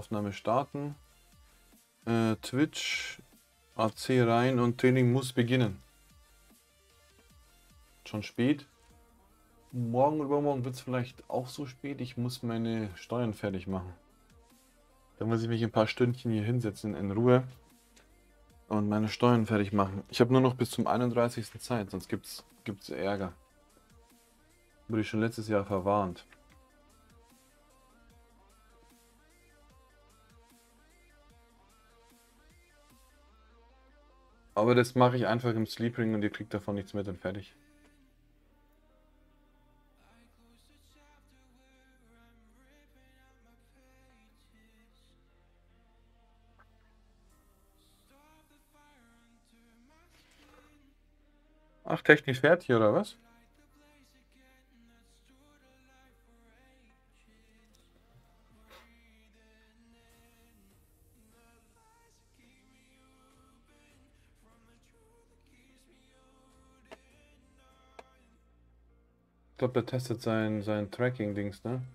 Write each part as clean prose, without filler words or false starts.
Aufnahme starten. Twitch, AC rein und Training muss beginnen. Schon spät. Morgen oder übermorgen wird es vielleicht auch so spät. Ich muss meine Steuern fertig machen. Da muss ich mich ein paar Stündchen hier hinsetzen in Ruhe und meine Steuern fertig machen. Ich habe nur noch bis zum 31. Zeit, sonst gibt's Ärger. Wurde ich schon letztes Jahr verwarnt. Aber das mache ich einfach im Sleepring und ihr kriegt davon nichts mit und fertig. Ach, technisch fertig oder was? Ich glaube, der testet sein Tracking-Dings, ne?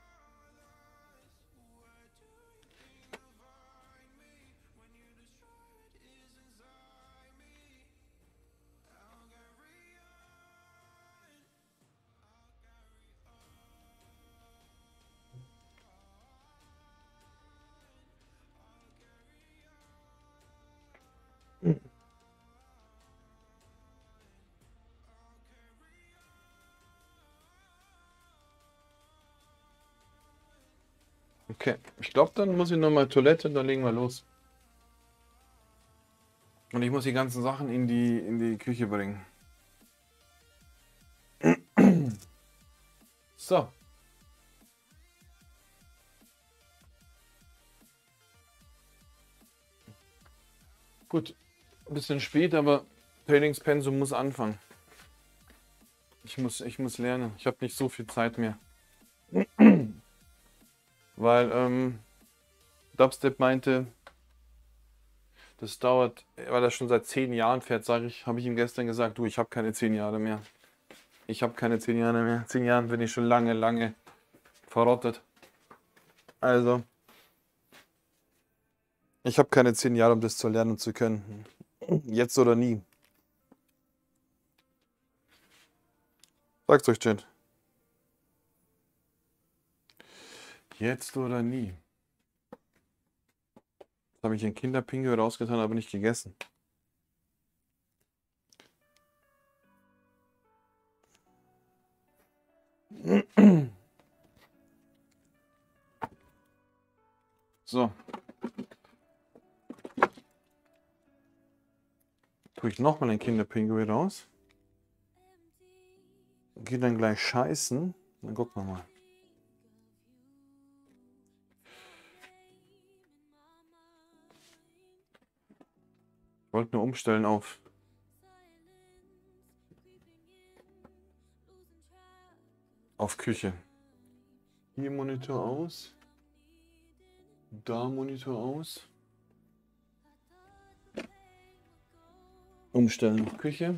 Okay, ich glaube, dann muss ich nochmal Toilette und dann legen wir los. Und ich muss die ganzen Sachen in die Küche bringen. So. Gut, ein bisschen spät, aber Trainingspensum muss anfangen. Ich muss lernen. Ich habe nicht so viel Zeit mehr. Weil Dubstep meinte, das dauert, weil er schon seit 10 Jahren fährt, habe ich ihm gestern gesagt, du, ich habe keine 10 Jahre mehr. Ich habe keine 10 Jahre mehr. 10 Jahren bin ich schon lange verrottet. Also, ich habe keine 10 Jahre, um das zu lernen zu können. Jetzt oder nie. Sag's euch, Jen. Jetzt oder nie. Jetzt habe ich ein Kinderpinguin rausgetan, aber nicht gegessen. So. Tue ich nochmal ein Kinderpinguin raus. Gehe dann gleich scheißen. Dann gucken wir mal. Ich wollte nur umstellen auf Küche. Hier Monitor aus. Da Monitor aus. Umstellen auf Küche.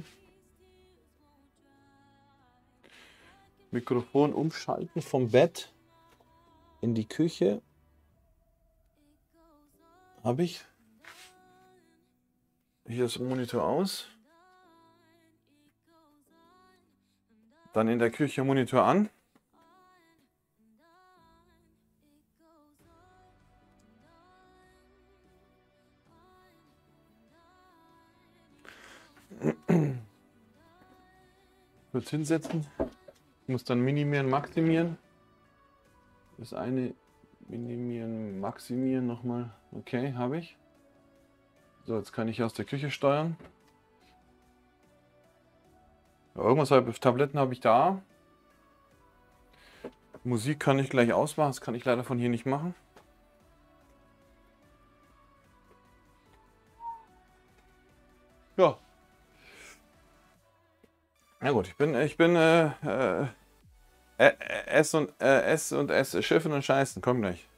Mikrofon umschalten vom Bett in die Küche. Habe ich. Hier ist Monitor aus. Dann in der Küche Monitor an. Kurz hinsetzen. Ich muss dann minimieren, maximieren. Das eine minimieren, maximieren nochmal. Okay, habe ich. So, jetzt kann ich aus der Küche steuern. Ja, irgendwas auf Tabletten habe ich da. Musik kann ich gleich ausmachen. Das kann ich leider von hier nicht machen. Ja. Na gut, ich bin S und S, Schiffen und Scheißen. Komm gleich.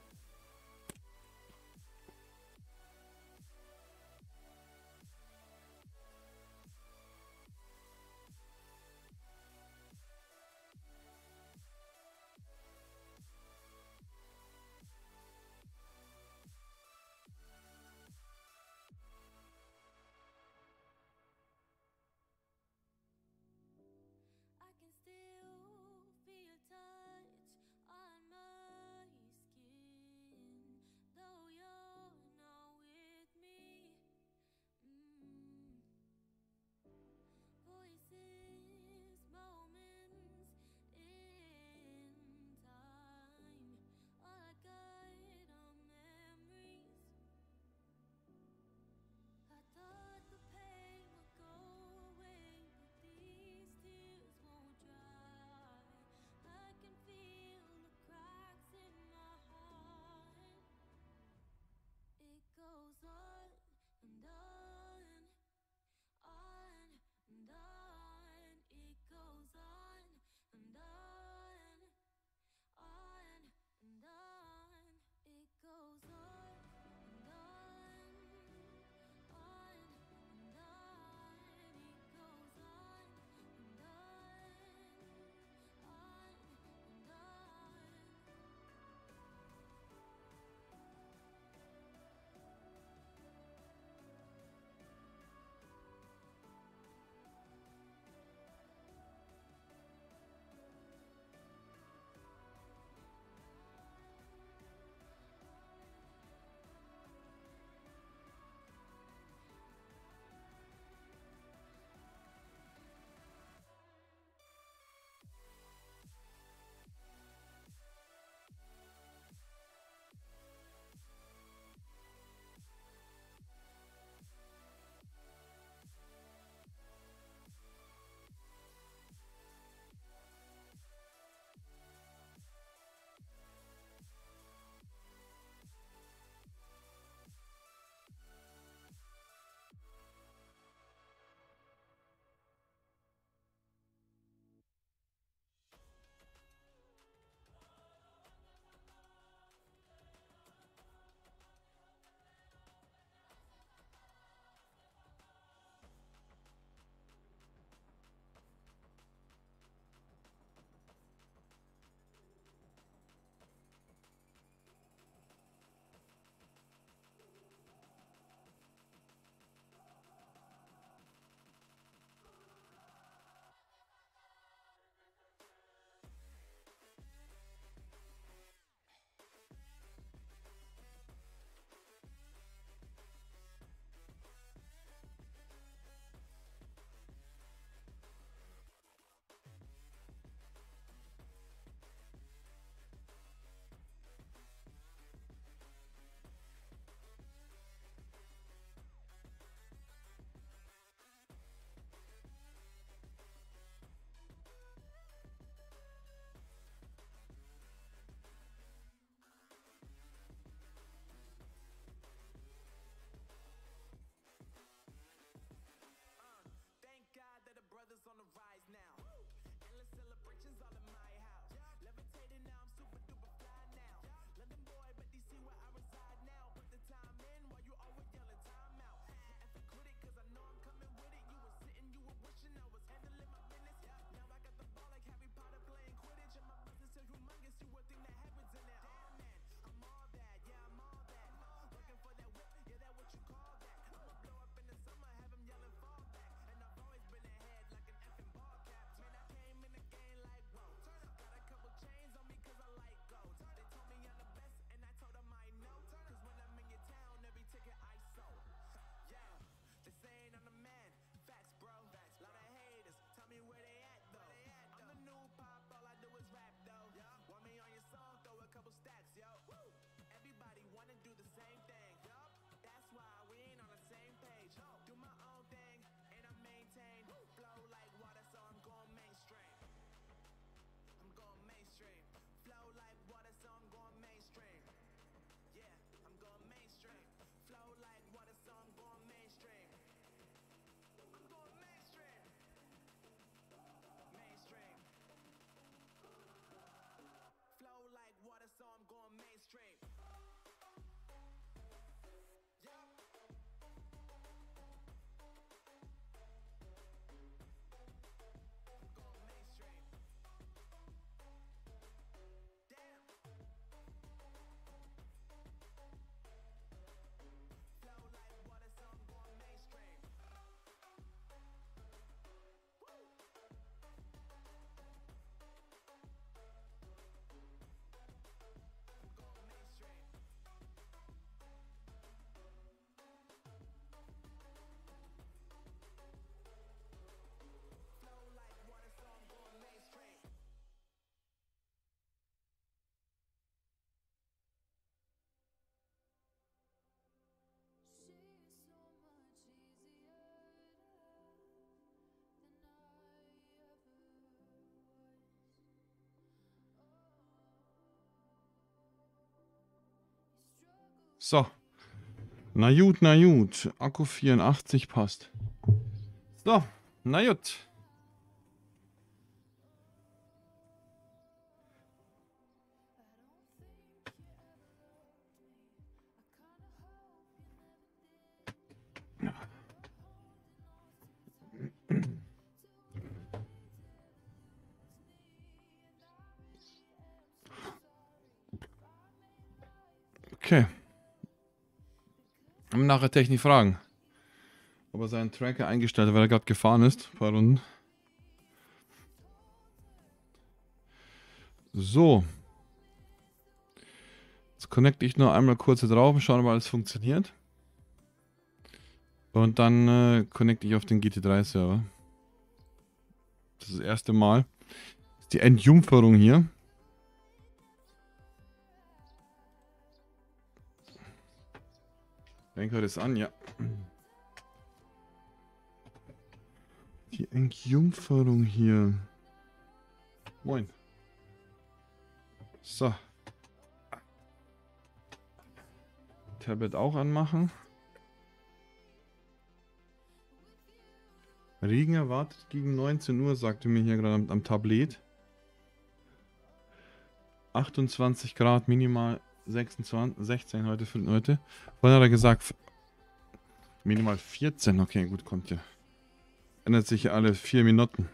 So. Na gut, na gut. Akku 84 passt. So, na gut. Okay. Haben nachher Technik fragen, ob er seinen Tracker eingestellt hat, weil er gerade gefahren ist. Ein paar Runden. So. Jetzt connecte ich nur einmal kurz hier drauf und schauen, ob alles funktioniert. Und dann connecte ich auf den GT3-Server. Das ist das erste Mal. Das ist die Entjungferung hier. Lenker das an, ja. Die Entjungferung hier. Moin. So. Tablet auch anmachen. Regen erwartet gegen 19 Uhr, sagte mir hier gerade am Tablet. 28 Grad, minimal 26, 16 heute. Vorhin hat er gesagt, minimal 14. Okay, gut, kommt ja. Ändert sich alle 4 Minuten.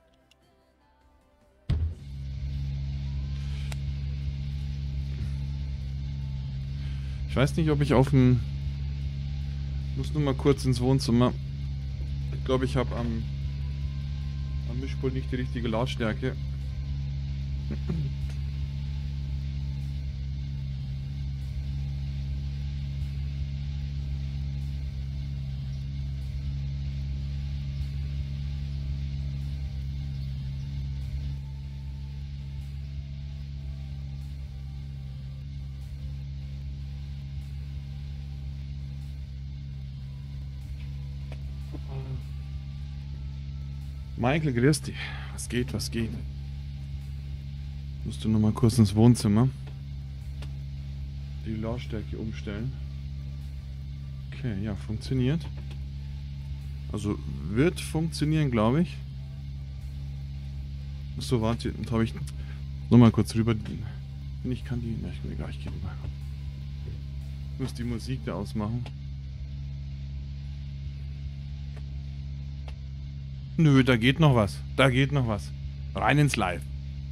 Ich weiß nicht, ob ich auf dem... Muss nur mal kurz ins Wohnzimmer. Ich glaube, ich habe am Mischpult nicht die richtige Lautstärke. Michael, grüß dich. Was geht, was geht? Musst du noch mal kurz ins Wohnzimmer. Die Lautstärke umstellen. Okay, ja, funktioniert. Also wird funktionieren, glaube ich. So, warte, jetzt habe ich noch mal kurz rüber. Ich kann die. Ich will gleich gehen. Ich muss die Musik da ausmachen. Nö, da geht noch was. Da geht noch was. Rein ins Live.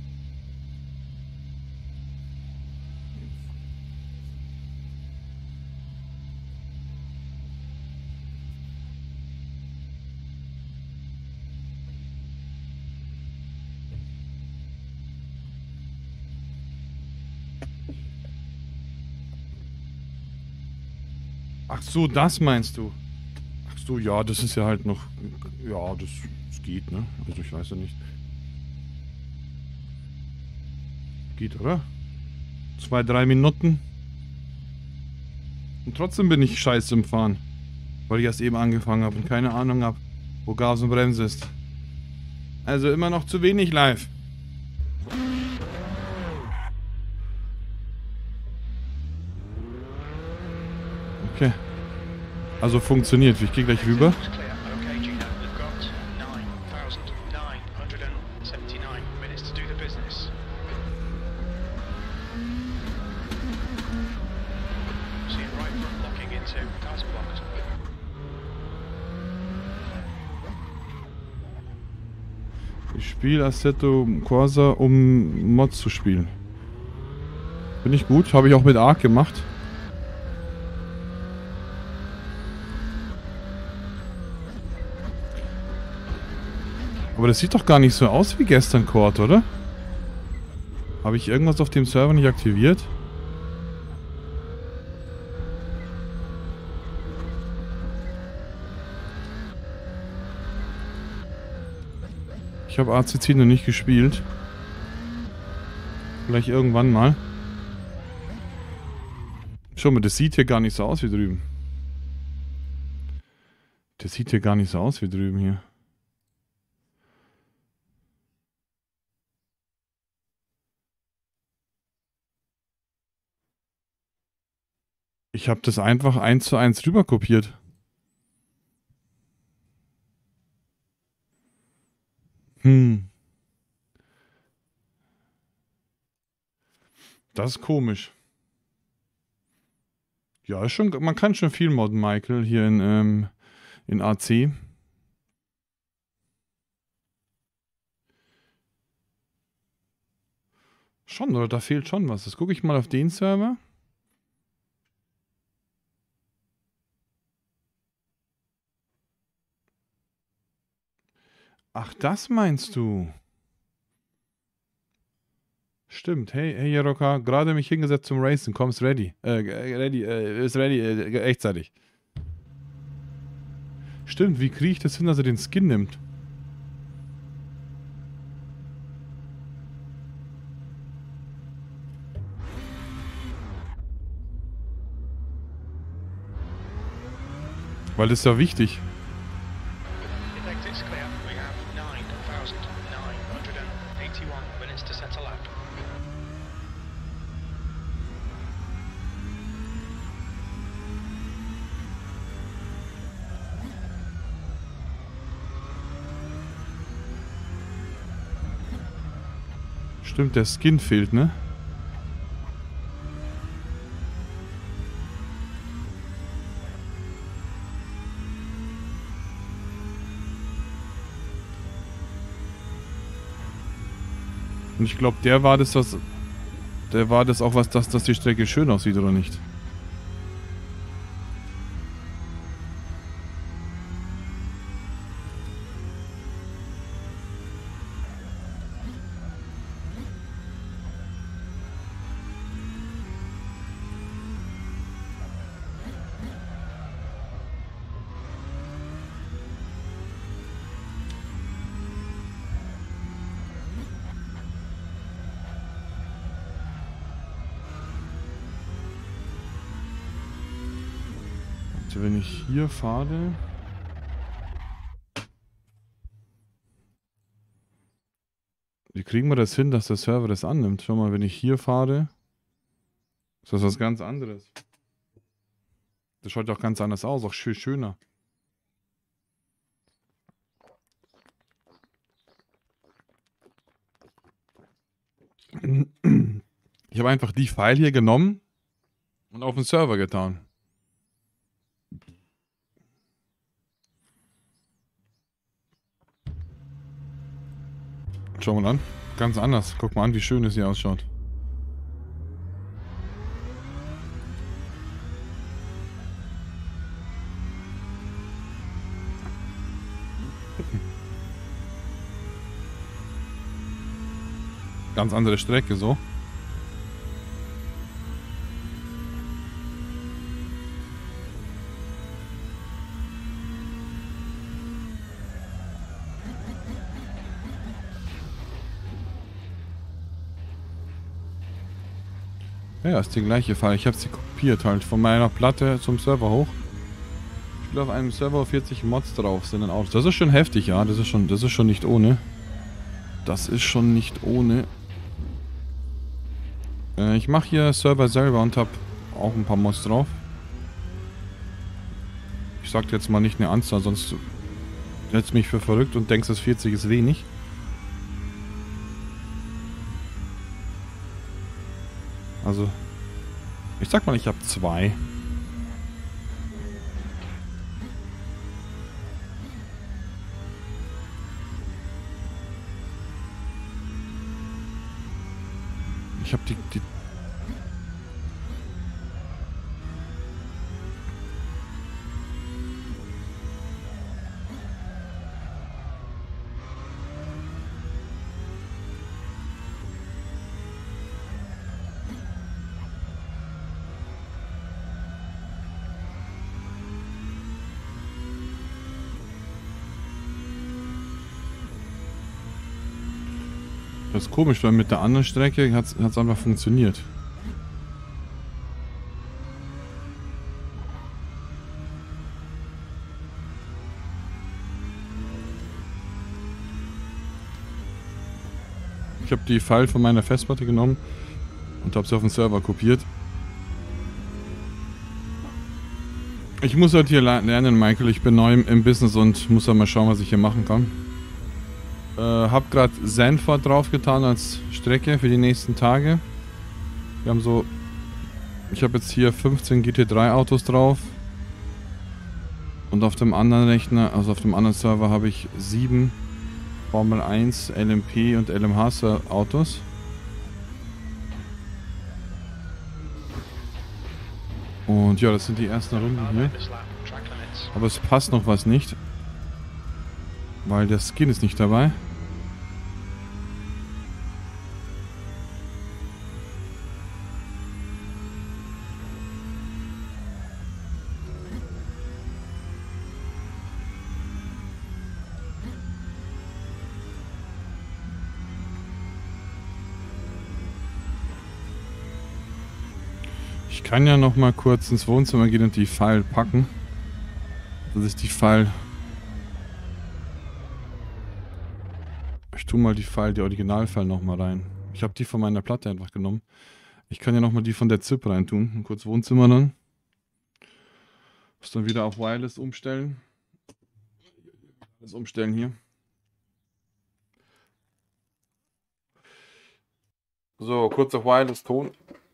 Ach so, das meinst du? Ach so, ja, das ist ja halt noch... Ja, das geht, ne? Also ich weiß ja nicht. Geht, oder? 2, 3 Minuten. Und trotzdem bin ich scheiße im Fahren. Weil ich erst eben angefangen habe und keine Ahnung habe, wo Gas und Bremse ist. Also immer noch zu wenig live. Okay. Also funktioniert. Ich gehe gleich rüber. Ich spiele Assetto Corsa, um Mods zu spielen. Finde ich gut. Habe ich auch mit Ark gemacht. Aber das sieht doch gar nicht so aus wie gestern Cord, oder? Habe ich irgendwas auf dem Server nicht aktiviert? Ich habe ACC noch nicht gespielt. Vielleicht irgendwann mal. Schau mal, das sieht hier gar nicht so aus wie drüben. Das sieht hier gar nicht so aus wie drüben hier. Ich habe das einfach 1:1 rüber kopiert. Das ist komisch. Ja, ist schon, man kann schon viel modden, Michael, hier in AC. Schon, oder? Da fehlt schon was. Das gucke ich mal auf den Server. Ach, das meinst du? Stimmt. Hey, Jaroka, gerade mich hingesetzt zum Racen. Kommst ready. Ist ready, echtzeitig. Stimmt, wie kriege ich das hin, dass er den Skin nimmt? Weil das ist ja wichtig. Stimmt, der Skin fehlt, ne? Und ich glaube, der war das auch was, dass die Strecke schön aussieht, oder nicht? Wenn ich hier fahre... Wie kriegen wir das hin, dass der Server das annimmt? Schau mal, wenn ich hier fahre, ist das was ganz anderes. Das schaut auch ganz anders aus, auch viel schöner. Ich habe einfach die File hier genommen und auf den Server getan. Schau mal an. Ganz anders. Guck mal an, wie schön es hier ausschaut. Ganz andere Strecke, so. Ja, ist die gleiche File. Ich habe sie kopiert halt von meiner Platte zum Server hoch. Ich will auf einem Server 40 Mods drauf sind dann auch. Das ist schon heftig, ja. Das ist schon nicht ohne. Das ist schon nicht ohne. Ich mache hier Server selber und habe auch ein paar Mods drauf. Ich sag jetzt mal nicht eine Anzahl, sonst setzt mich für verrückt und denkst, dass 40 ist wenig. Also, ich sag mal, ich habe 2. Ich habe die Das ist komisch, weil mit der anderen Strecke hat es einfach funktioniert. Ich habe die File von meiner Festplatte genommen und habe sie auf den Server kopiert. Ich muss halt hier lernen, Michael. Ich bin neu im Business und muss halt mal schauen, was ich hier machen kann. Hab gerade Sanford draufgetan als Strecke für die nächsten Tage. Wir haben so... Ich habe jetzt hier 15 GT3 Autos drauf. Und auf dem anderen Rechner, also auf dem anderen Server, habe ich 7 Formel 1, LMP und LMH Autos. Und ja, das sind die ersten Runden hier. Aber es passt noch was nicht. Weil der Skin ist nicht dabei. Ich kann ja noch mal kurz ins Wohnzimmer gehen und die File packen. Das ist die File. Ich tue mal die File, die Original-File noch mal rein. Ich habe die von meiner Platte einfach genommen. Ich kann ja noch mal die von der ZIP rein tun. Und kurz Wohnzimmer dann. Muss dann wieder auf Wireless umstellen. Das umstellen hier. So, kurz auf Wireless Ton.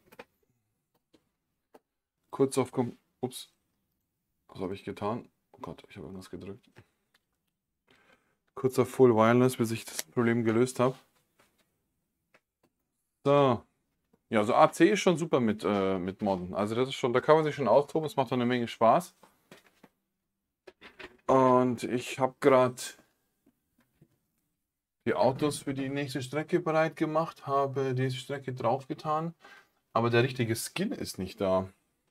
Kurz auf... Ups. Was habe ich getan? Oh Gott, ich habe irgendwas gedrückt. Kurz auf Full Wireless, bis ich das Problem gelöst habe. So. Ja, also AC ist schon super mit Modden. Also das ist schon, da kann man sich schon austoben, es macht auch eine Menge Spaß. Und ich habe gerade die Autos für die nächste Strecke bereit gemacht, habe diese Strecke draufgetan, aber der richtige Skin ist nicht da.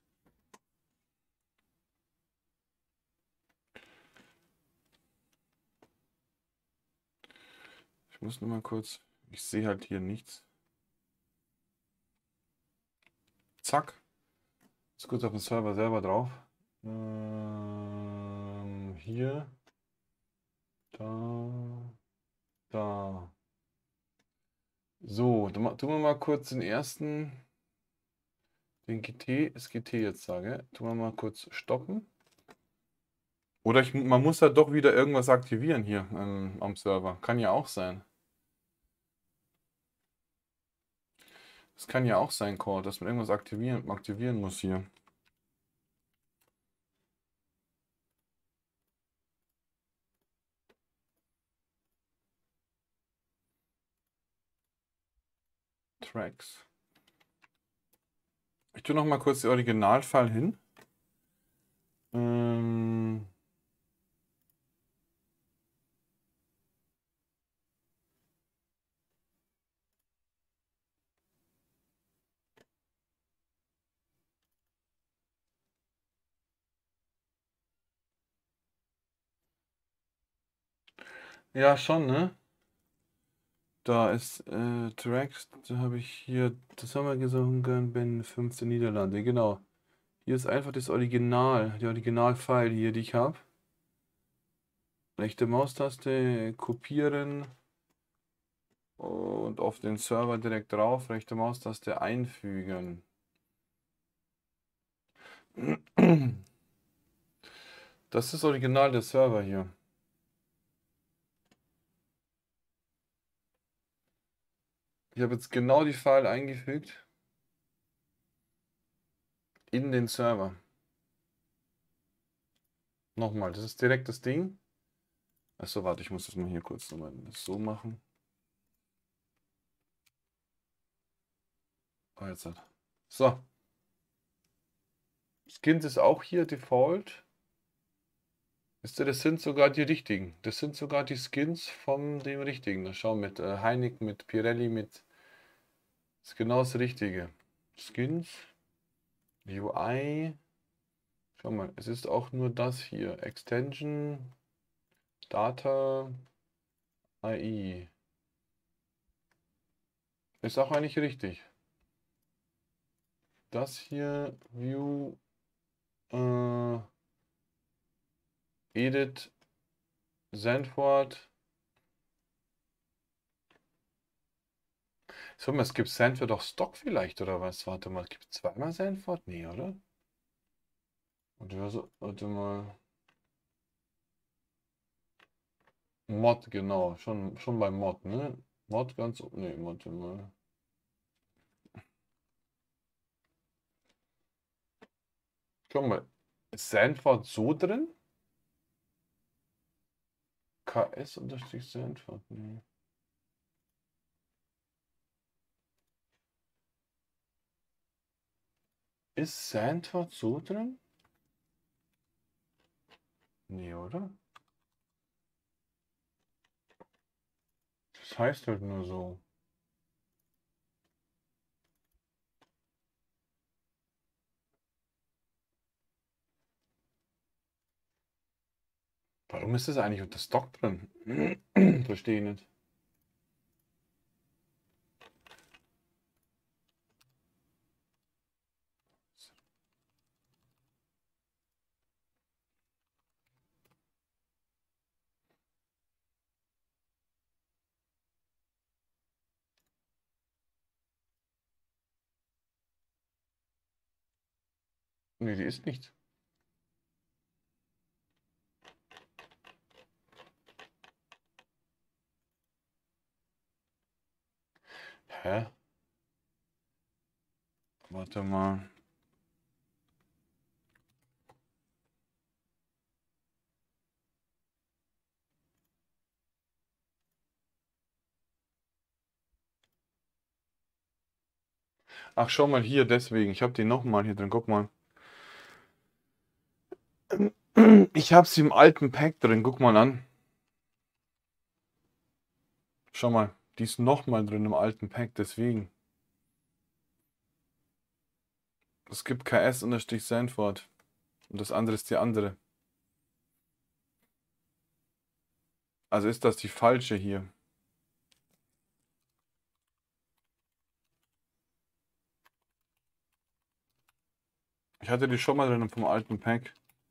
Ich muss nur mal kurz, ich sehe halt hier nichts. Zack. Jetzt kurz auf den Server selber drauf. Hier. Da. So, dann tun wir mal kurz den ersten, den GT, das GT jetzt sage. Tun wir mal kurz stoppen. Oder man muss da doch wieder irgendwas aktivieren hier am Server. Kann ja auch sein. Das kann ja auch sein, Core, dass man irgendwas aktivieren muss hier. Tracks. Ich tue noch mal kurz die Originalfile hin. Ja, schon, ne? Da ist Tracks, da habe ich hier, das haben wir gesungen, Ben 15 Niederlande, genau. Hier ist einfach das Original, die Original-File hier, die ich habe. Rechte Maustaste, kopieren und auf den Server direkt drauf, rechte Maustaste einfügen. Das ist das Original der Server hier. Ich habe jetzt genau die File eingefügt in den Server. Nochmal, das ist direkt das Ding. Achso, warte, ich muss das mal hier kurz nochmal so machen. Oh, jetzt hat. So. Skins ist auch hier Default. Wisst ihr, das sind sogar die richtigen. Das sind sogar die Skins von dem richtigen. Da schau mit Heineken, mit Pirelli, mit. Das ist genau das Richtige. Skins, UI. Schau mal, es ist auch nur das hier. Extension, Data, AI. Ist auch eigentlich richtig. Das hier, View, Edit, Sanford. So, es gibt Sanford auch Stock vielleicht, oder was? Warte mal, gibt es zweimal Sanford? Nee, oder? Warte mal. Mod, genau. Schon beim Mod, ne? Mod ganz. Ne, warte mal. Guck mal. Ist Sandford so drin? KS-Sandford. Nee. Ist Sandford so drin? Nee, oder? Das heißt halt nur so. Warum ist das eigentlich unter Stock drin? Verstehe nicht. Nee, die ist nicht. Hä? Warte mal. Ach, schau mal hier, deswegen. Ich habe die nochmal hier drin. Guck mal. Ich habe sie im alten Pack drin. Guck mal an. Schau mal. Die ist nochmal drin im alten Pack. Deswegen. Es gibt KS-Sanford. Und das andere ist die andere. Also ist das die falsche hier. Ich hatte die schon mal drin vom alten Pack.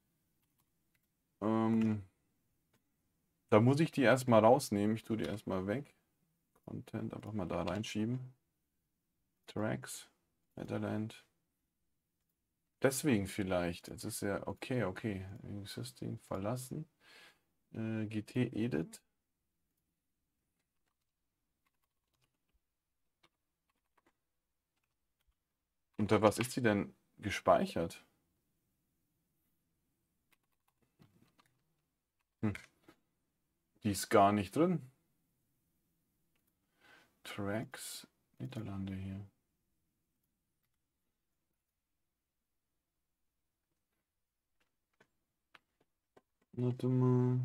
Da muss ich die erstmal rausnehmen. Ich tue die erstmal weg. Content einfach mal da reinschieben. Tracks. Netherland. Deswegen vielleicht. Es ist ja okay, okay. Existing verlassen. GT Edit. Unter was ist sie denn gespeichert? Die ist gar nicht drin. Tracks. Niederlande hier. Warte mal.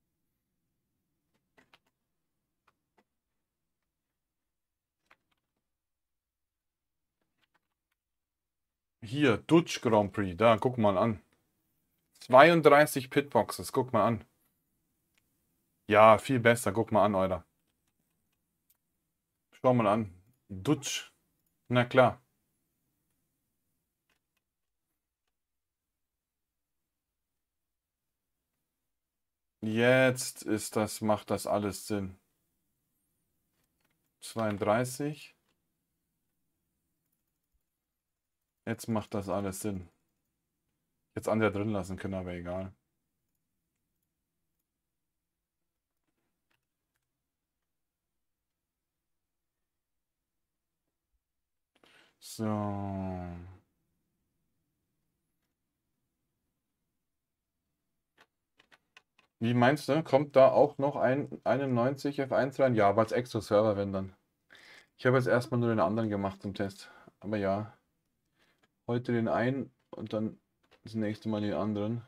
Hier, Dutch Grand Prix. Da, guck mal an. 32 Pitboxes. Guck mal an. Ja, viel besser. Guck mal an, Euer. Schau mal an. Dutch. Na klar. Jetzt macht das alles Sinn. 32. Jetzt macht das alles Sinn. Jetzt andere drin lassen können, aber egal. So. Wie meinst du? Kommt da auch noch ein 91 F1 rein? Ja, aber als extra Server, wenn dann. Ich habe jetzt erstmal nur den anderen gemacht zum Test. Aber ja. Heute den einen und dann das nächste Mal den anderen.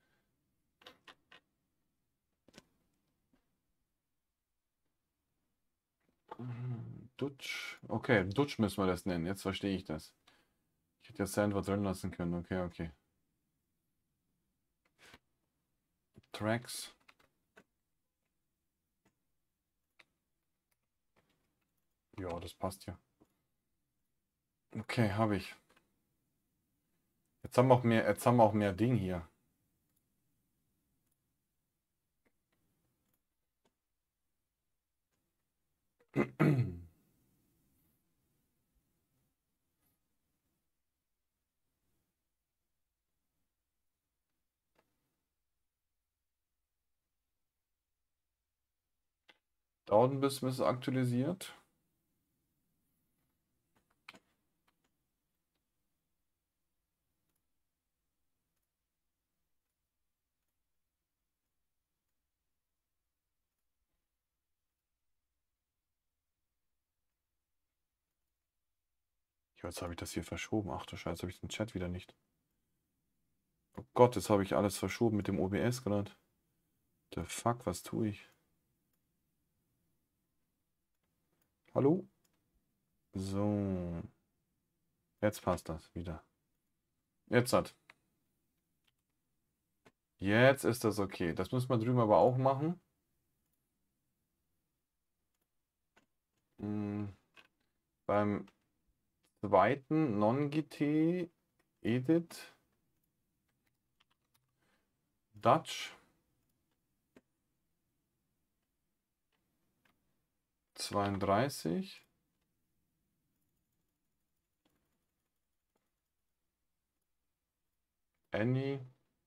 Dutch. Okay, Dutch müssen wir das nennen. Jetzt verstehe ich das. Ich hätte ja Sandwort drin lassen können. Okay, okay. Tracks. Ja, das passt ja. Okay, habe ich. Jetzt haben wir auch mehr Ding hier. Dauert ein bisschen, bis es aktualisiert. Ja, jetzt habe ich das hier verschoben. Ach du Scheiße, habe ich den Chat wieder nicht. Oh Gott, jetzt habe ich alles verschoben mit dem OBS gerade. The fuck, was tue ich? Hallo? So. Jetzt passt das wieder. Jetzt hat. Jetzt ist das okay. Das muss man drüben aber auch machen. Beim zweiten Non-GT Edit Dutch 32 Annie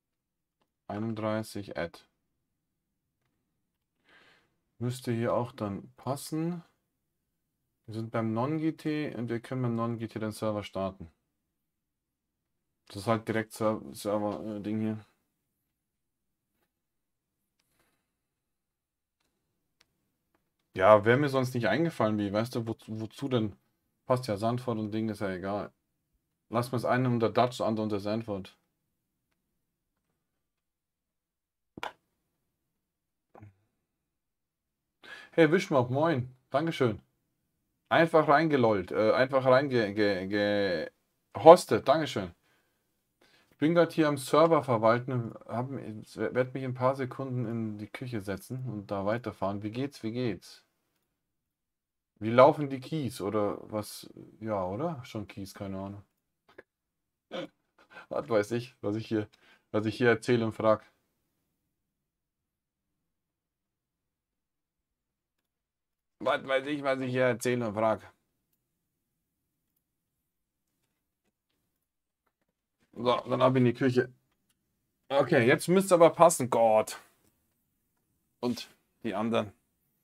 31 Add. Müsste hier auch dann passen. Wir sind beim Non-GT und wir können beim Non-GT den Server starten. Das ist halt direkt Server-Ding hier. Ja, wäre mir sonst nicht eingefallen, wie, weißt du, wozu denn? Passt ja Sandford und Ding, ist ja egal. Lass mal das eine unter Dutch, das andere unter Sandford. Hey, Wischmopp, moin. Dankeschön. Einfach reingelollt, einfach hostet. Dankeschön. Ich bin gerade hier am Server verwalten, werde mich in ein paar Sekunden in die Küche setzen und da weiterfahren. Wie geht's? Wie geht's? Wie laufen die Keys oder was? Ja, oder? Schon Keys, keine Ahnung. Was weiß ich, was ich hier erzähle und frage. Was weiß ich, was ich hier erzähle und frage. So, dann ab in die Küche. Okay, jetzt müsste aber passen. Gott. Und die anderen.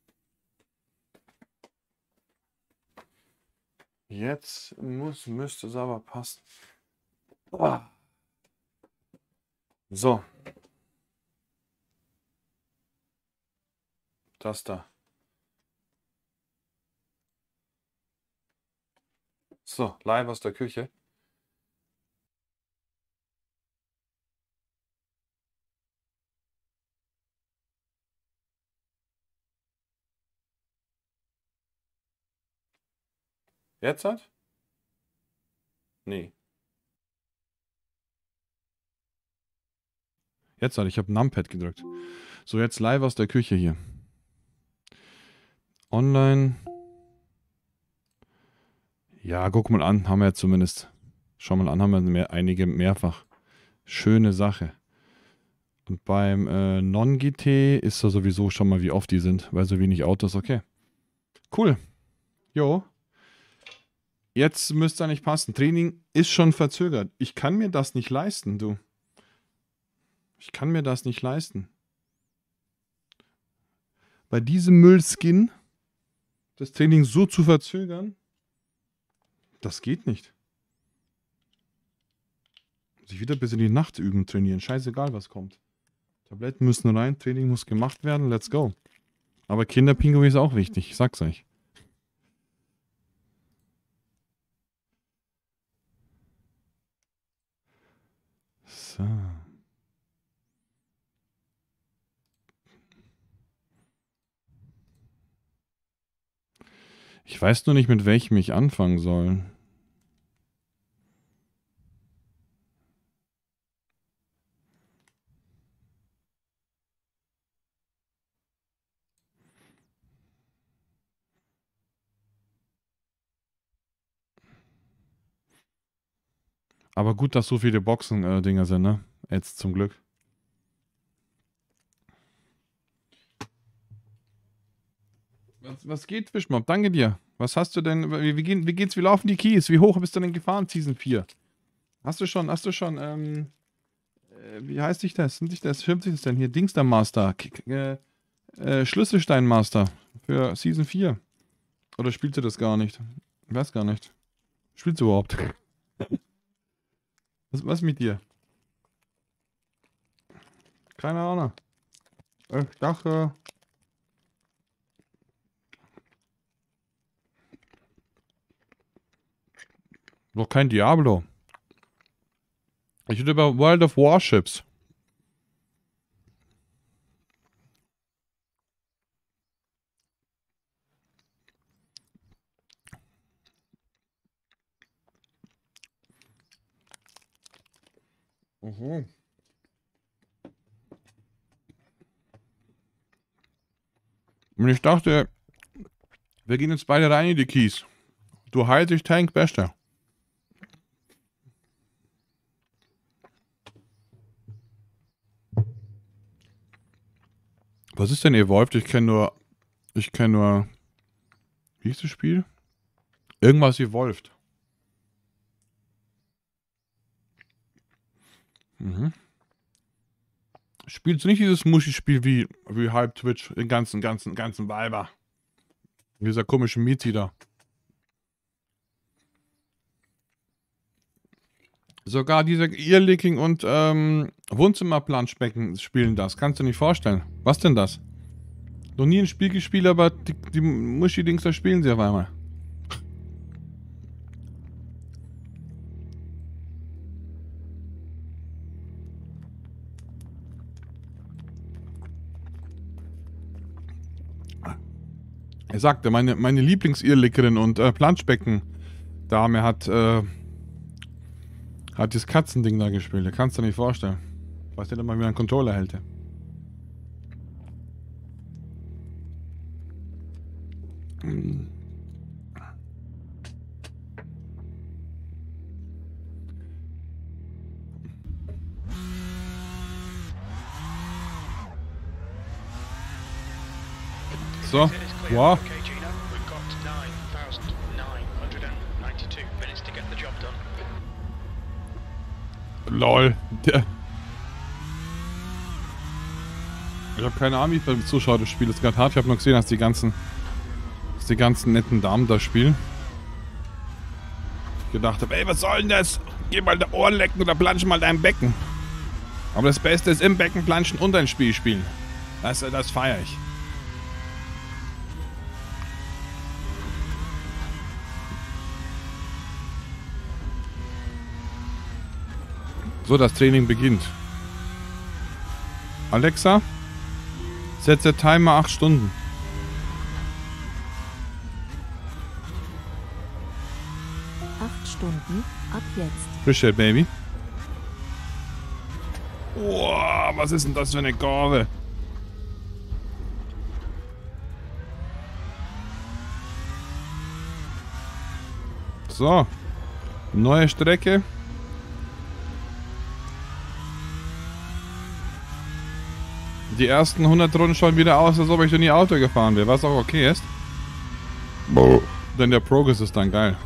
Jetzt müsste es aber passen. Ah. So. Das da. So, live aus der Küche. Jetzt hat? Nee. Jetzt hat, ich habe Numpad gedrückt. So, jetzt live aus der Küche hier. Online. Ja, guck mal an, haben wir jetzt zumindest. Schau mal an, haben wir einige mehrfach. Schöne Sache. Und beim Non-GT ist da sowieso schon mal, wie oft die sind, weil so wenig Autos, okay. Cool. Jo. Jetzt müsste er nicht passen. Training ist schon verzögert. Ich kann mir das nicht leisten, du. Ich kann mir das nicht leisten. Bei diesem Müllskin das Training so zu verzögern, das geht nicht. Muss ich wieder bis in die Nacht üben, trainieren. Scheißegal, was kommt. Tabletten müssen rein, Training muss gemacht werden, let's go. Aber Kinderpinguin ist auch wichtig, ich sag's euch. So. Ich weiß nur nicht, mit welchem ich anfangen soll. Aber gut, dass so viele Boxen-Dinger sind, ne? Jetzt zum Glück. Was geht, Fischmob? Danke dir. Was hast du denn? Wie geht's? Wie laufen die Keys? Wie hoch bist du denn gefahren, Season 4? Hast du schon, wie heißt dich das? Schimpft sich das denn hier? Dingster Master. Schlüsselsteinmaster für Season 4. Oder spielt sie das gar nicht? Ich weiß gar nicht. Spielt sie überhaupt? Was mit dir? Keine Ahnung. Ich dachte... Doch kein Diablo. Ich rede über World of Warships. Mhm. Und ich dachte, wir gehen jetzt beide rein in die Keys. Du heilst, ich Tank, Beste. Was ist denn Evolved? Ich kenne nur... Wie ist das Spiel? Irgendwas Evolved. Mhm. Spielst du nicht dieses Muschi-Spiel wie Hype Twitch, den ganzen Weiber? Dieser komische Miezi da. Sogar diese Earlicking und Wohnzimmerplanschbecken spielen das. Kannst du nicht vorstellen. Was denn das? Noch nie ein Spiel gespielt, aber die Muschi-Dings, da spielen sie auf einmal. Er sagte, meine Lieblings-Earlickerin und Planschbecken-Dame hat das Katzending da gespielt. Das kannst du dir nicht vorstellen. Ich weiß nicht, ob man wieder einen Controller hält. So, wow. Lol. Ich habe keine Ahnung, wie viele Zuschauer das Spiel jetzt gerade hat. Ich habe nur gesehen, dass die ganzen netten Damen da spielen. Ich gedacht habe, ey, was soll denn das? Geh mal da Ohren lecken oder plansch mal dein Becken. Aber das Beste ist im Becken planschen und ein Spiel spielen. Das feiere ich. So, das Training beginnt. Alexa, setze Timer 8 Stunden. 8 Stunden, ab jetzt. Appreciate, Baby. Wow, was ist denn das für eine Kurve? So. Neue Strecke. Die ersten 100 Runden schauen wieder aus, als ob ich noch nie Auto gefahren wäre, was auch okay ist. Denn der Progress ist dann geil.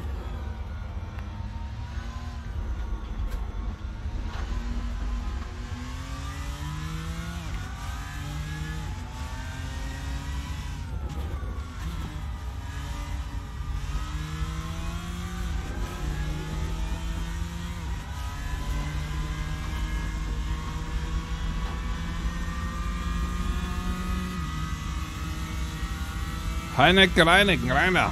Heineken, Rainer.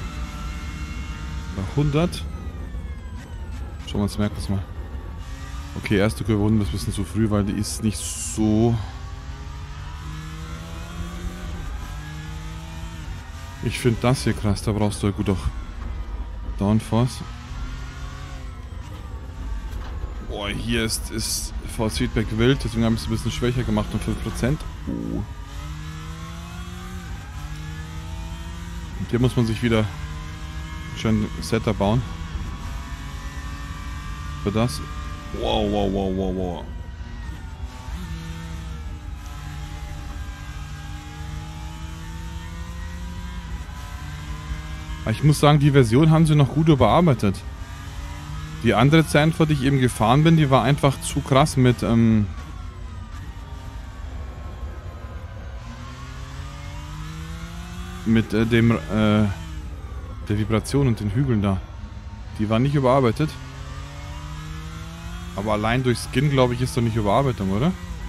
100. Schauen wir uns merken das mal. Okay, erste Kurve 100 ist ein bisschen zu früh, weil die ist nicht so... Ich finde das hier krass, da brauchst du ja gut auch Downforce. Boah, hier ist Force Feedback wild, deswegen haben wir es ein bisschen schwächer gemacht um 5%. Oh. Und hier muss man sich wieder schön Setter bauen. Für das. Wow. Ich muss sagen, die Version haben sie noch gut überarbeitet. Die andere Zandvoort, die ich eben gefahren bin, die war einfach zu krass mit der Vibration und den Hügeln da. Die waren nicht überarbeitet. Aber allein durch Skin, glaube ich, ist doch nicht Überarbeitung, oder?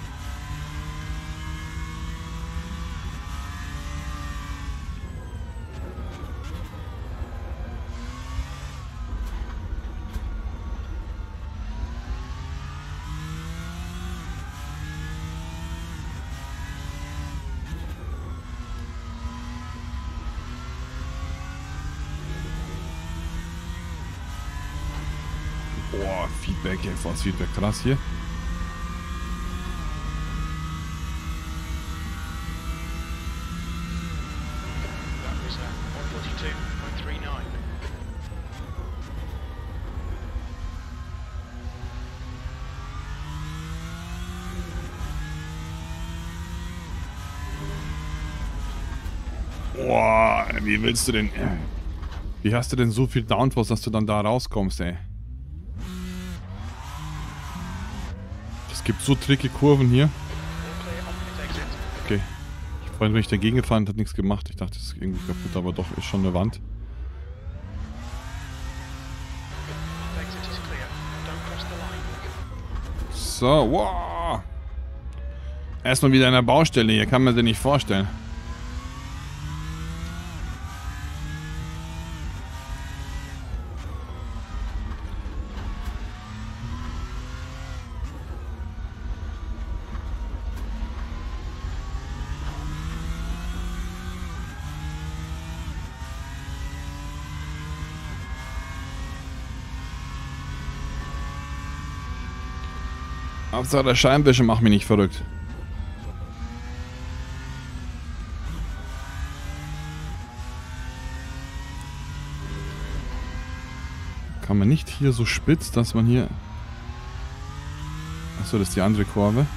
Boah, Feedback, ey, was Feedback krass hier. That was 142.39. Boah, wie willst du denn... Wie hast du denn so viel Downforce, dass du dann da rauskommst, ey? Es gibt so tricky Kurven hier. All clear, opposite exit. Okay. Vorhin bin ich dagegen gefahren und hat nichts gemacht. Ich dachte, das ist irgendwie kaputt, aber doch, ist schon eine Wand. Exit is clear. Don't cross the line. So, wow. Erstmal wieder an der Baustelle hier, kann man sich nicht vorstellen. Hauptsache der Scheinwischer macht mich nicht verrückt. Kann man nicht hier so spitz, dass man hier... Achso, das ist die andere Kurve.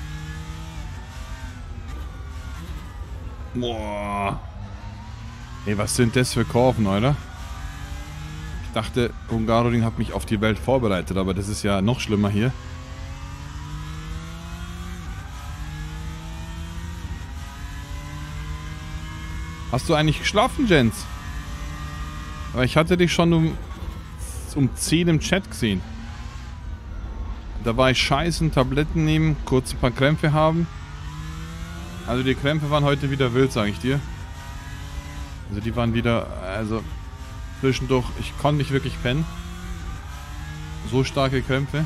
Boah. Ey, was sind das für Kurven, oder? Ich dachte, Hungaroring hat mich auf die Welt vorbereitet, aber das ist ja noch schlimmer hier. Hast du eigentlich geschlafen, Jens? Aber ich hatte dich schon um 10 im Chat gesehen. Da war ich scheißen, Tabletten nehmen, kurz ein paar Krämpfe haben. Also die Krämpfe waren heute wieder wild, sage ich dir. Also die waren wieder, also zwischendurch, ich konnte nicht wirklich pennen. So starke Krämpfe.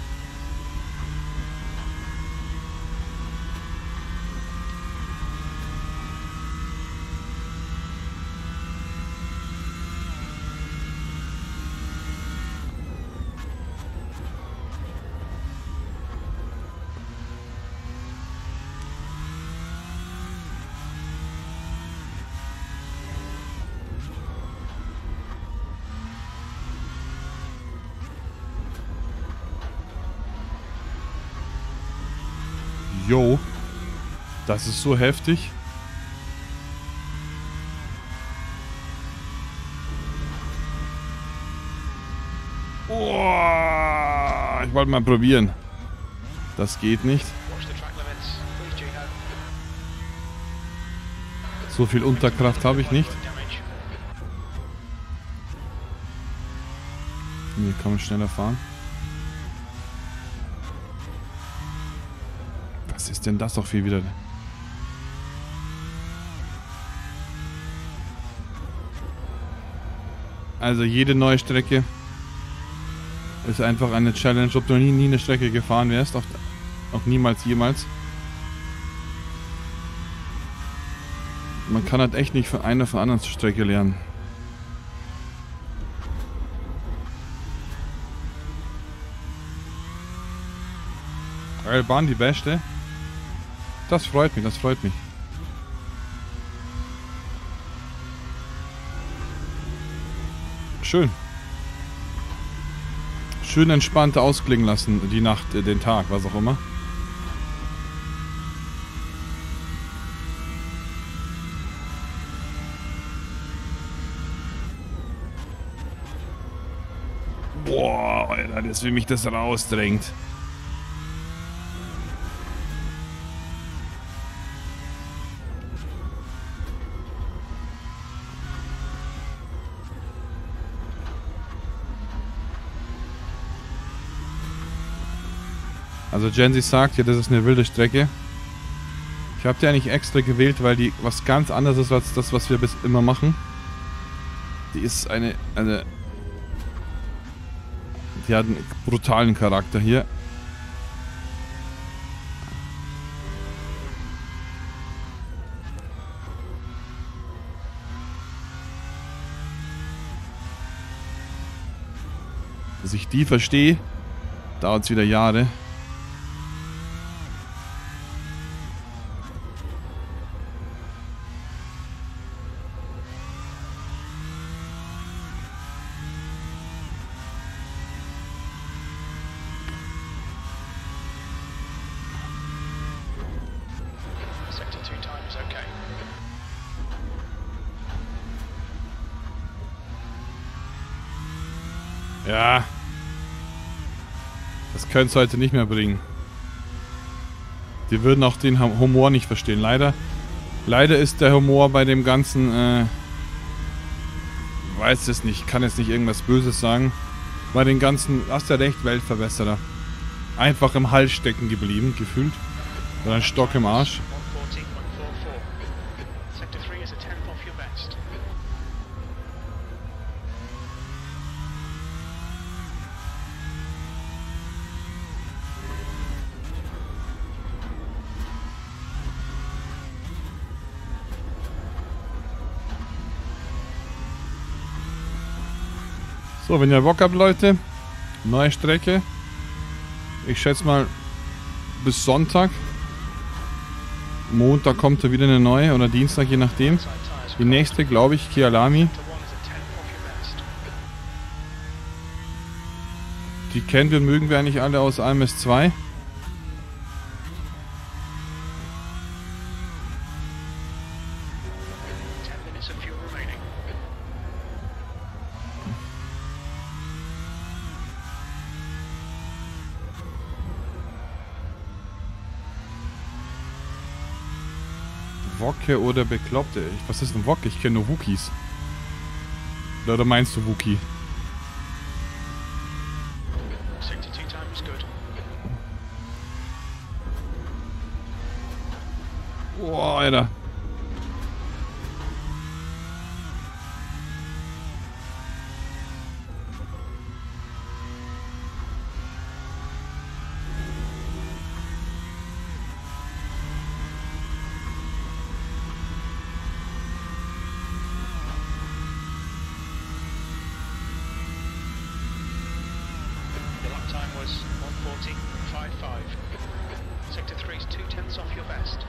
Jo, das ist so heftig. Oh, ich wollte mal probieren. Das geht nicht. Watch the track limits. Please, Gino. So viel Unterkraft habe ich nicht. Damage. Hier kann man schneller fahren. Was ist denn das doch viel wieder? Also jede neue Strecke ist einfach eine Challenge, ob du nie eine Strecke gefahren wärst, auch niemals jemals. Man kann halt echt nicht von einer von anderen Strecke lernen. Bahn die beste. Das freut mich, das freut mich. Schön. Schön entspannt ausklingen lassen, die Nacht, den Tag, was auch immer. Boah, Alter, das, wie mich das rausdrängt. Also Jensi sagt ja, das ist eine wilde Strecke. Ich habe die eigentlich extra gewählt, weil die was ganz anderes ist als das, was wir bis immer machen. Die ist die hat einen brutalen Charakter hier. Bis ich die verstehe, dauert es wieder Jahre. Sector 2 time is okay. Ja. Das könnte es heute nicht mehr bringen. Die würden auch den Humor nicht verstehen. Leider ist der Humor bei dem ganzen, weiß es nicht, kann jetzt nicht irgendwas Böses sagen. Bei den ganzen, hast ja recht, Weltverbesserer. Einfach im Hals stecken geblieben, gefühlt. Oder ein Stock im Arsch. 140, 144. Sector 3 is a 10th off your best. So, wenn ihr Bock habt, Leute, neue Strecke. Ich schätze mal bis Sonntag. Montag kommt da wieder eine neue oder Dienstag, je nachdem. Die nächste, glaube ich, Kyalami. Sector 1 is a 10th off your best. Die kennen wir, mögen wir eigentlich alle aus AMS 2. Minutes of fuel remaining. Wocke oder Bekloppte. Was ist ein Wocke? Ich kenne nur Wookies. Oder meinst du Wookie? Sector 2 time is good. Boah, Alter. Your lap time was 140.55. Sector 3 is 2/10 off your best.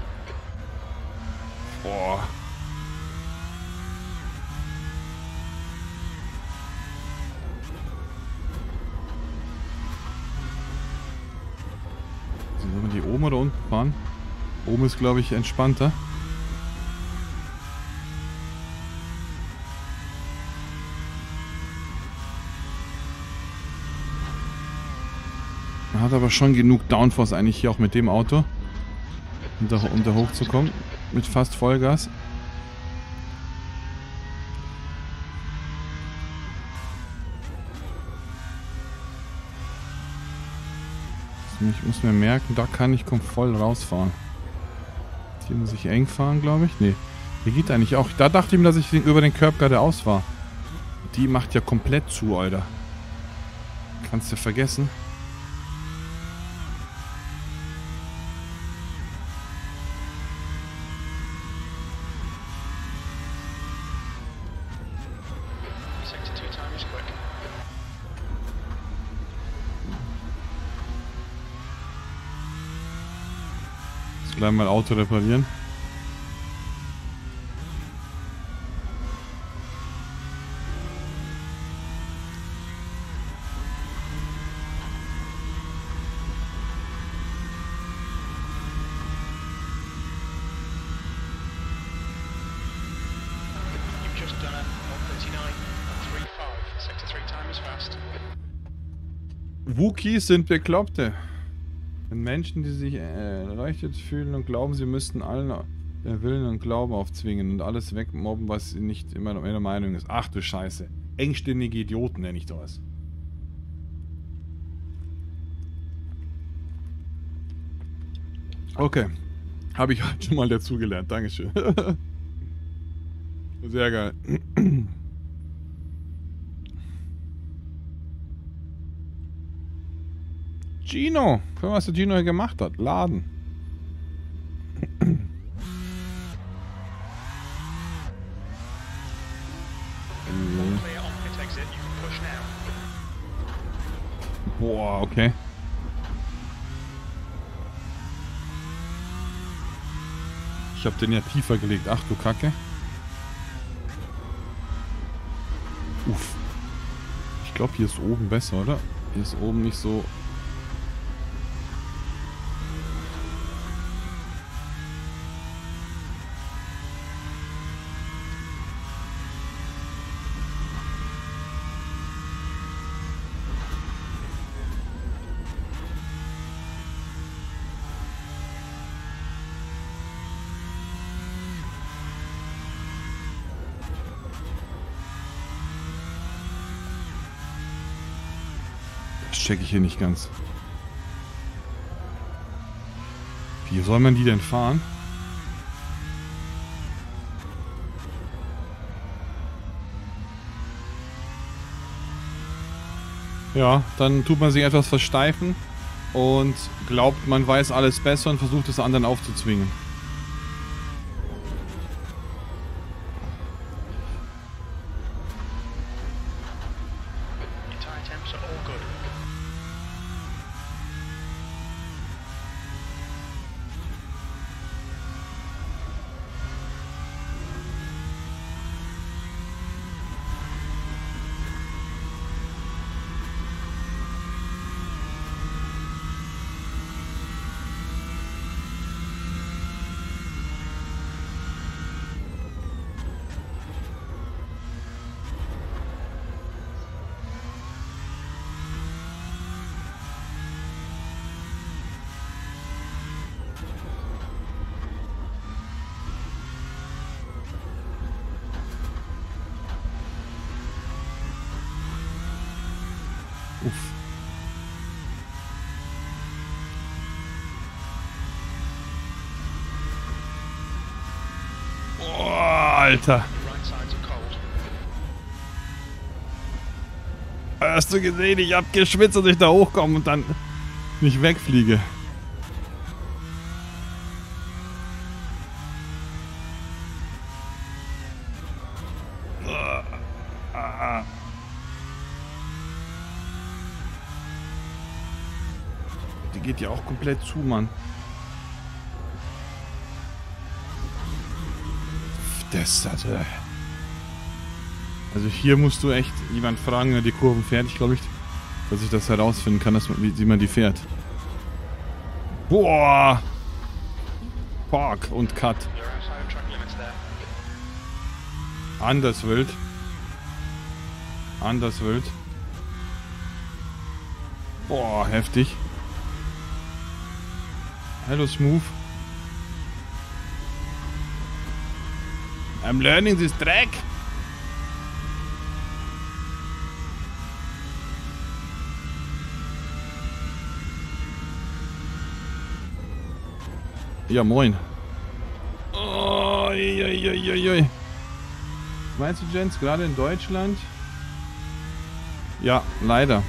Boah. Sollen wir die oben oder unten fahren? Oben ist, glaube ich, entspannter. Man hat aber schon genug Downforce eigentlich hier auch mit dem Auto, um da hochzukommen. Mit fast Vollgas. Ich muss mir merken, da kann ich voll rausfahren. Hier muss ich eng fahren, glaube ich. Nee, hier geht eigentlich auch. Da dachte ich mir, dass ich über den Curb geradeaus war. Die macht ja komplett zu, Alter. Kannst du vergessen. Sector 2 time is quick. Jetzt gleich mal Auto reparieren. You've just done a 139.35. Sector 3 time is fast. Wookies sind Bekloppte. Wenn Menschen, die sich erleuchtet fühlen und glauben, sie müssten allen Willen und Glauben aufzwingen und alles wegmobben, was nicht immer meiner Meinung ist. Ach du Scheiße. Engstirnige Idioten nenne ich das. Okay. Habe ich halt schon mal dazugelernt. Dankeschön. Sehr geil. Gino. Guck mal, was der Gino hier gemacht hat. Laden. Clear on pit exit, you can push now. Boah, okay. Ich hab den ja tiefer gelegt. Ach du Kacke. Uff. Ich glaube, hier ist oben besser, oder? Hier ist oben nicht so... Das checke ich hier nicht ganz. Wie soll man die denn fahren? Ja, dann tut man sich etwas versteifen und glaubt, man weiß alles besser und versucht es anderen aufzuzwingen. Your tyre temps are all good. Uff. Oh, Alter. Your right sides are cold. Hast du gesehen? Ich hab geschwitzt, dass ich da hochkomme und dann nicht wegfliege. Die geht ja auch komplett zu, Mann. Das hat... Also hier musst du echt jemand fragen, der die Kurven fährt. Ich glaube nicht, dass ich das herausfinden kann, dass man, wie man die fährt. Boah! Park und Cut. You're outside of track limits there. Anders wild. Anders wild. Boah, heftig. Hello, Smooth. I'm learning this track. Ja, moin. Oh, was meinst du, Jens? Gerade in Deutschland? Ja, leider.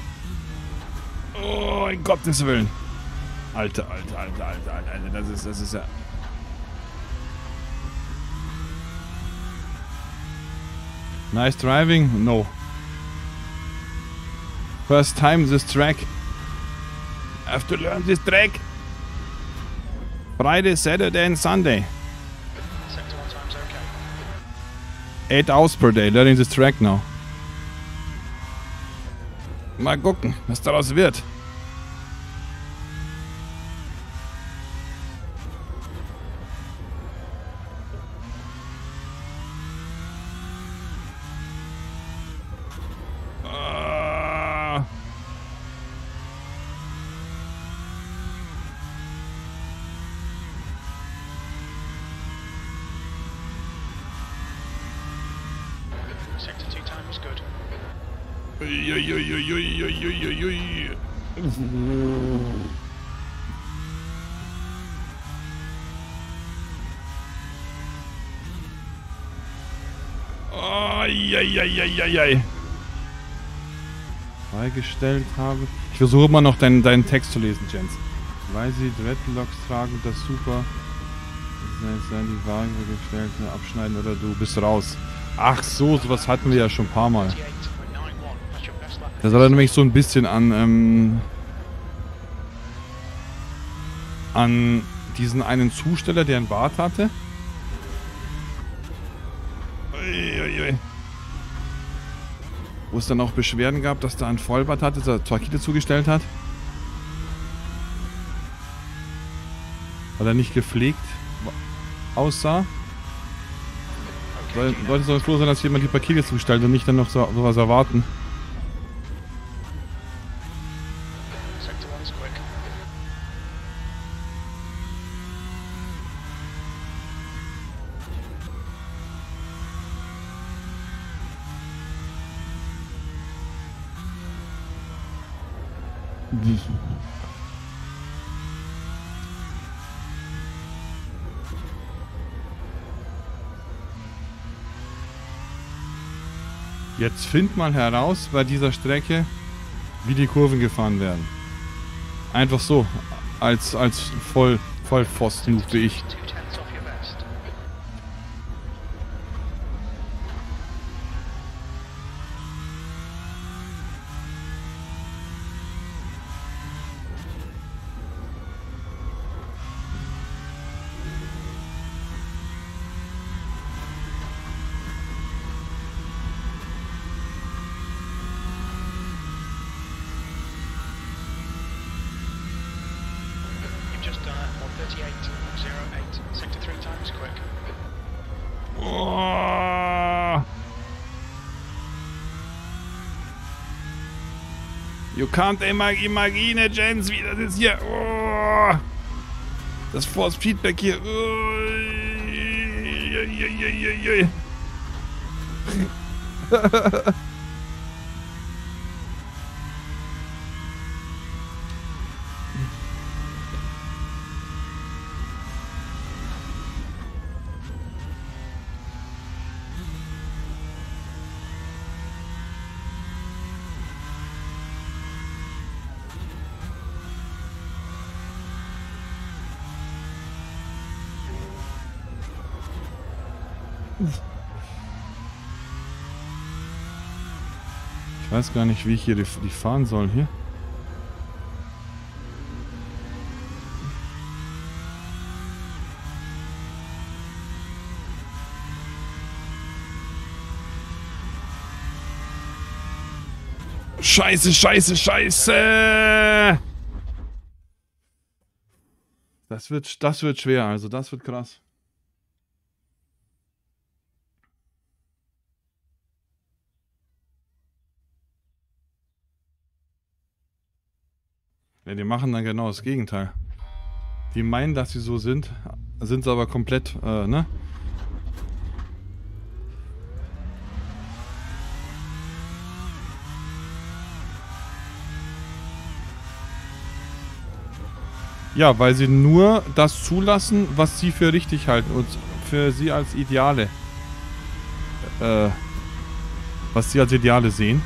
Oh, in Gottes Willen. Alter, das ist ja... Nice driving? No. First time this track. Have to learn this track. Friday, Saturday and Sunday. Sector 1 time's okay. 8 hours per day, learning this track now. Mal gucken, was daraus wird. Sector 2 time is good. Eieieiei. Freigestellt habe. Ich versuche mal noch deinen Text zu lesen, Jens. Weil sie Dreadlocks tragen, das super. Sein die Wagen gestellt, abschneiden oder du bist raus. Ach so, sowas hatten wir ja schon ein paar Mal. Das erinnert mich so ein bisschen an diesen einen Zusteller, der einen Bart hatte. Uiuiui. Wo es dann auch Beschwerden gab, dass da ein Vollbart hatte, dass er 2 Kilo zugestellt hat. Weil er nicht gepflegt aussah. Leute sollen froh sein, dass jemand die Pakete zustellt und nicht dann noch sowas erwarten. Jetzt find mal heraus bei dieser Strecke, wie die Kurven gefahren werden. Einfach so, als Vollpfosten wie ich. You can't imagine, Jens, wie das ist hier. Oh, das Force Feedback hier. Ich weiß gar nicht, wie ich hier die fahren soll hier. Scheiße, scheiße, scheiße! Das wird schwer, also das wird krass. Ja, die machen dann genau das Gegenteil. Die meinen, dass sie so sind sie aber komplett, ne? Ja, weil sie nur das zulassen, was sie für richtig halten und für sie als Ideale, was sie als Ideale sehen.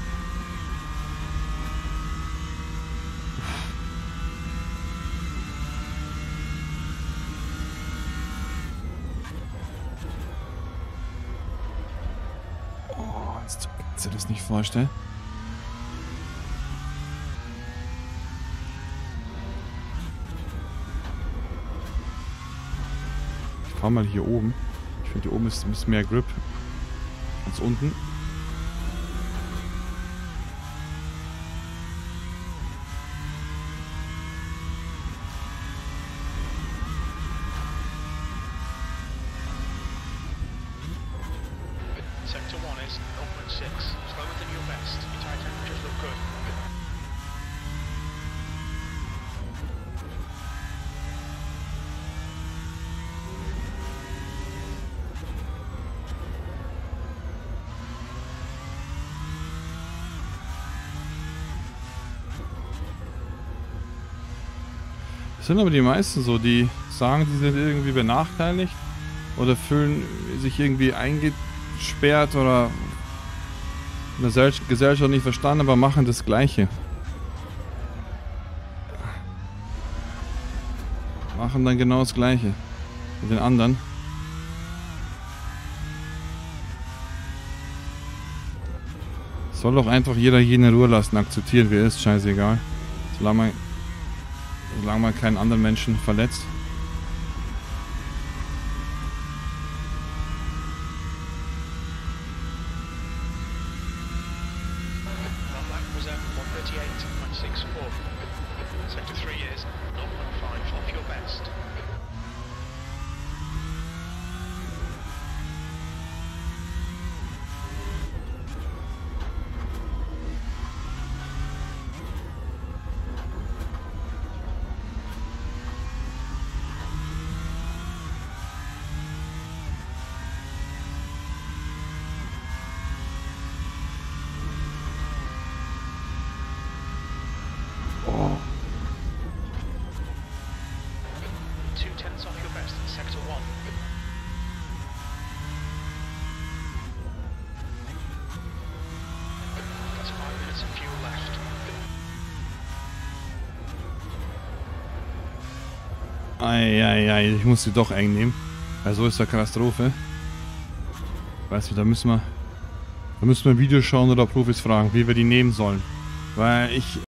Kannst du dir das nicht vorstellen? Ich fahr mal hier oben. Ich finde, hier oben ist ein bisschen mehr Grip als unten. Das sind aber die meisten so, die sagen, sie sind irgendwie benachteiligt oder fühlen sich irgendwie eingesperrt oder in der Gesellschaft nicht verstanden, aber machen das Gleiche. Machen dann genau das Gleiche mit den anderen. Soll doch einfach jeder jeden in Ruhe lassen, akzeptieren, wie er ist, scheißegal. Solange man keinen anderen Menschen verletzt. Sector 3 is 0.5 off your best. Oh. 0.2 off your best in Sector 1. That's 5 minutes of fuel left. Eieiei, ich muss sie doch eng nehmen. Weil so ist eine Katastrophe. Weißt du, da müssen wir ein Video schauen oder Profis fragen, wie wir die nehmen sollen. Weil ich